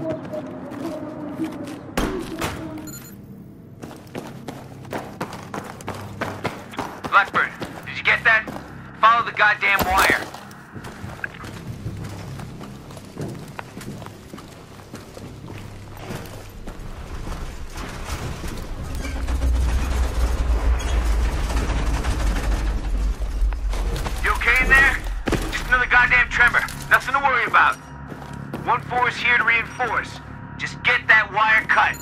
Blackbird, did you get that? Follow the goddamn wire. You okay in there? Just another goddamn tremor. Nothing to worry about. 1-4 is here to reinforce. Just get that wire cut.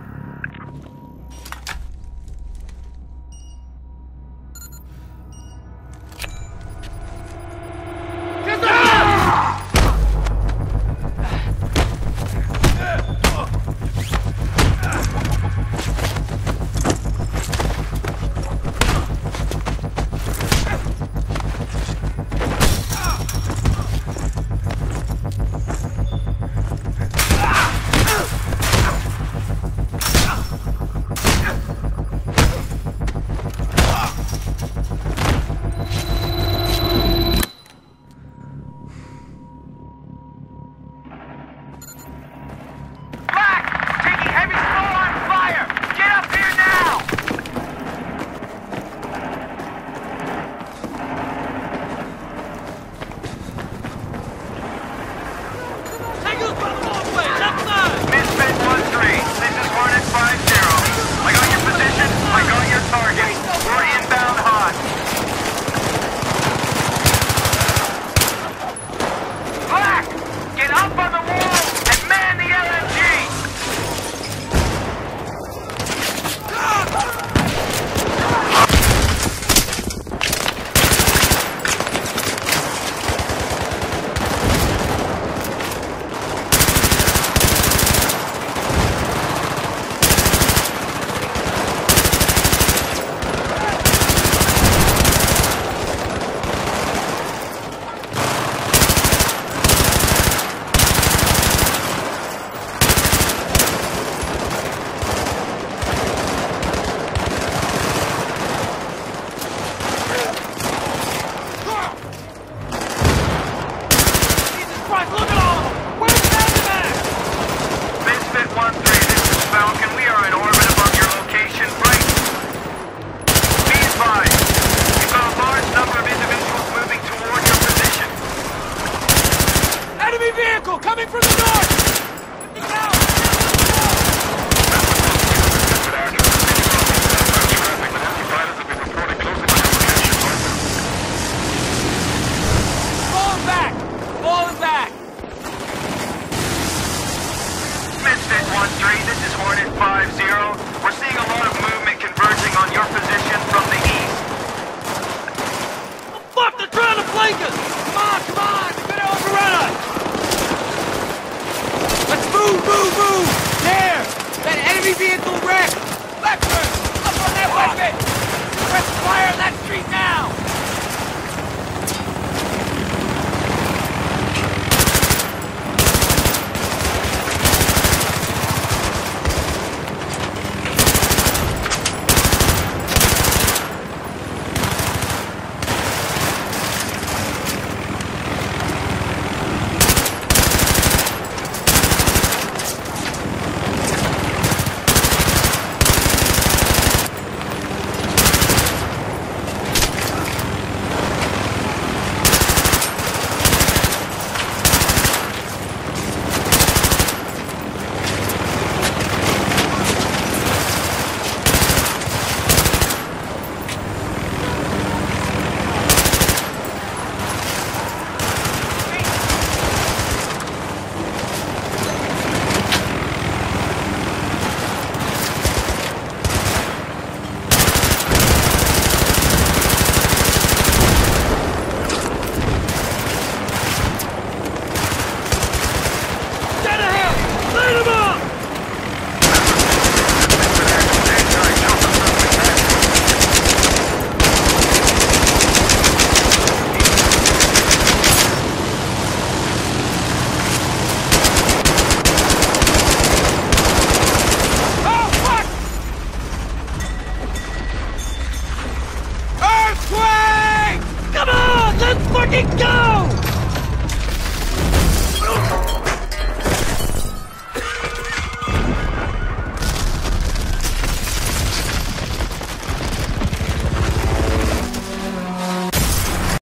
Coming from the north! Falling back! Falling back! Misfit 1-3, this is Hornet 5-0. We're seeing a lot of movement converging on your position from the east. Oh, fuck, they're trying to flank us! Come on! They're gonna overrun us! Let's move! There! That enemy vehicle wrecked! Blackbird! Up on that weapon! Press fire on that street now!